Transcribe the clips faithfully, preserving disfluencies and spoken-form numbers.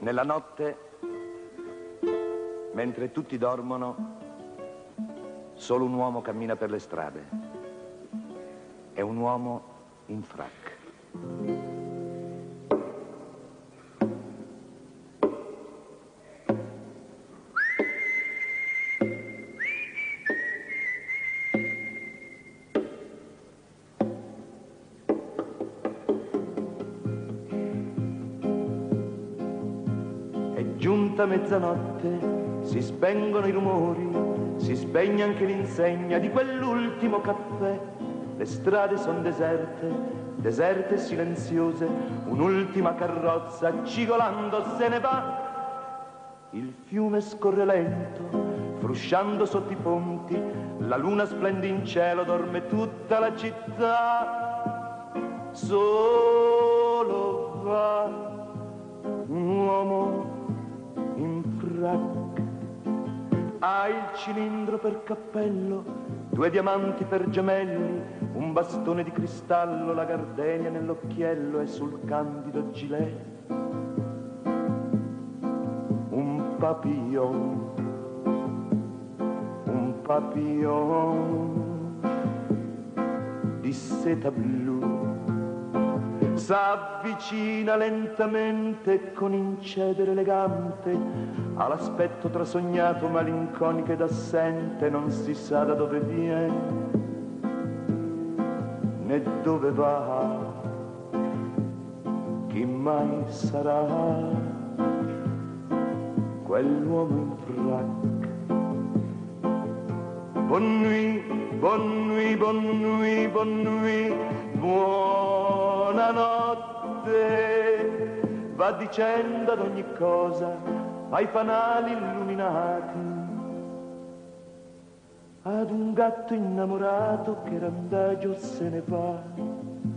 Nella notte, mentre tutti dormono, solo un uomo cammina per le strade. È un uomo in frac. Giunta mezzanotte, si spengono i rumori, si spegne anche l'insegna di quell'ultimo caffè. Le strade son deserte, deserte e silenziose, un'ultima carrozza cigolando se ne va. Il fiume scorre lento, frusciando sotto i ponti, la luna splende in cielo, dorme tutta la città. Solo va un uomo in frac, ha il cilindro per cappello, due diamanti per gemelli, un bastone di cristallo, la gardenia nell'occhiello e sul candido gilet un papillon, un papillon di seta blu. S'avvicina lentamente con incedere elegante, ha l'aspetto trasognato, malinconico ed assente, non si sa da dove viene né dove va, chi mai sarà quell'uomo in frac. Bonne nuit, bonne nuit, bonne nuit, bonne nuit, buonanotte, va dicendo ad ogni cosa ai fanali illuminati, ad un gatto innamorato che randagio se ne va.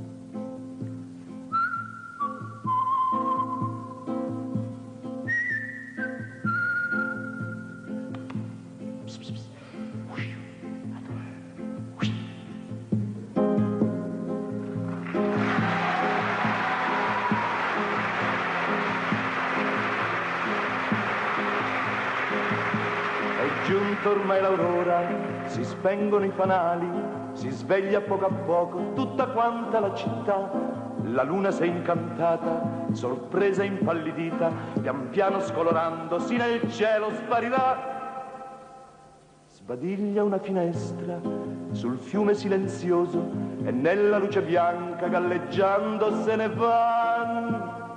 Giunto ormai l'aurora, si spengono i fanali, si sveglia poco a poco tutta quanta la città. La luna s'è incantata, sorpresa e impallidita, pian piano scolorandosi nel cielo sparirà. Sbadiglia una finestra sul fiume silenzioso e nella luce bianca galleggiando se ne va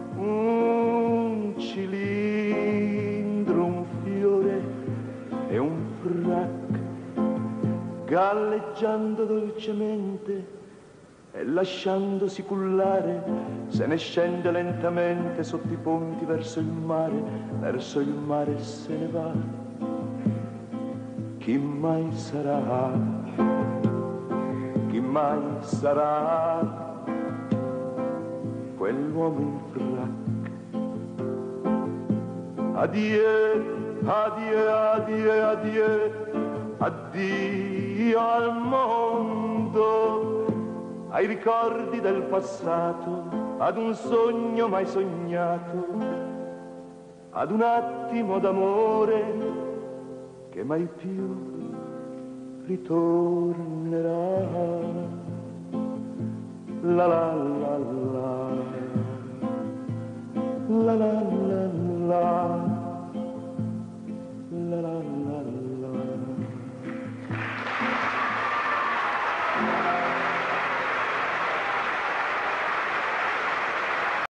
un cilindro, un fiore e un frac, galleggiando dolcemente e lasciandosi cullare, se ne scende lentamente sotto i ponti verso il mare, verso il mare se ne va. Chi mai sarà, chi mai sarà quell'uomo in frac? Addio, addio, addio, addio, addio al mondo, ai ricordi del passato, ad un sogno mai sognato, ad un attimo d'amore che mai più ritornerà. La la la la, la la la la.